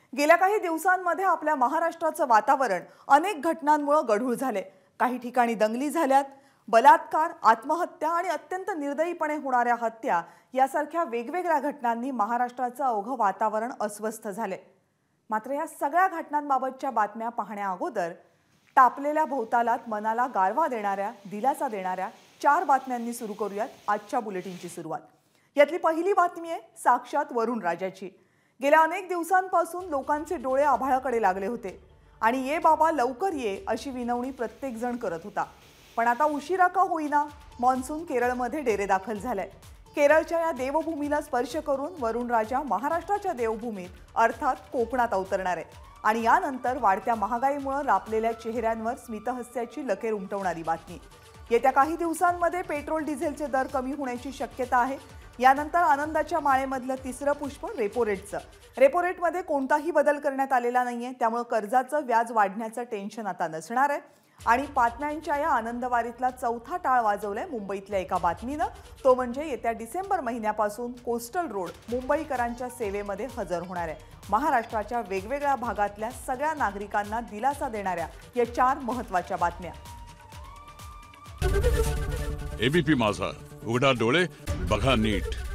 गेल्या काही दिवसांमध्ये आपल्या महाराष्ट्राचं वातावरण अनेक घटनांमुळे गढूळ झाले। काही ठिकाणी दंगली झाल्यात, बलात्कार, आत्महत्या आणि अत्यंत निर्दयीपणे होणाऱ्या हत्या यासारख्या वेगवेगळ्या घटनांनी महाराष्ट्राचं अवघं वातावरण अस्वस्थ झाले। मात्र या सगळ्या घटनांबाबतच्या बातम्या पाहण्या अगोदर तापलेल्या भोवतालात मनाला गारवा देणाऱ्या, दिलासा देणाऱ्या 4 बातम्यांनी सुरू करूयात आजच्या बुलेटिनची सुरुवात। यातली पहिली बातमी आहे साक्षात वरुण राजाची। गेल्या अनेक दिवसांपासून लोकांचे डोळे आभाळाकडे लागले होते आणि ये बाबा लवकर ये अशी विनवणी प्रत्येक जण करत होता। पण आता उशिरा का होईना मॉन्सून केरळमध्ये डेरेदाखल झालाय। केरळच्या या देवभूमीला स्पर्श करून वरुण राजा महाराष्ट्राच्या देवभूमीत अर्थात कोकणात अवतरणार आहे आणि यानंतर वाढत्या महागाईमुळे रापलेल्या चेहऱ्यांवर स्मितहास्याची लकेर उमटवणारी बातमी। येत्या काही दिवसांमध्ये पेट्रोल डिझेलचे दर कमी होण्याची शक्यता आहे। यानंतर आनंदाच्या माळेमधलं तिसरं पुष्प रेपो रेटचं। रेपो रेटमध्ये कोणताही बदल करण्यात आलेला नाहीये, त्यामुळे कर्जाचं व्याज वाढण्याचं टेन्शन आता नसणार आहे। आणि बातम्यांच्या या आनंदवारीतला चौथा टाळ वाजवलाय मुंबईतल्या एका बातमीनं, तो म्हणजे येत्या डिसेंबर महिन्यापासून कोस्टल रोड मुंबईकरांच्या सेवेमध्ये हजर होणार आहे। महाराष्ट्राच्या वेगवेगळ्या भागातल्या सगळ्या नागरिकांना दिलासा देणाऱ्या या 4 महत्त्वाच्या बातम्या। एबीपी माझा, उघडा डोळे बघा नीट।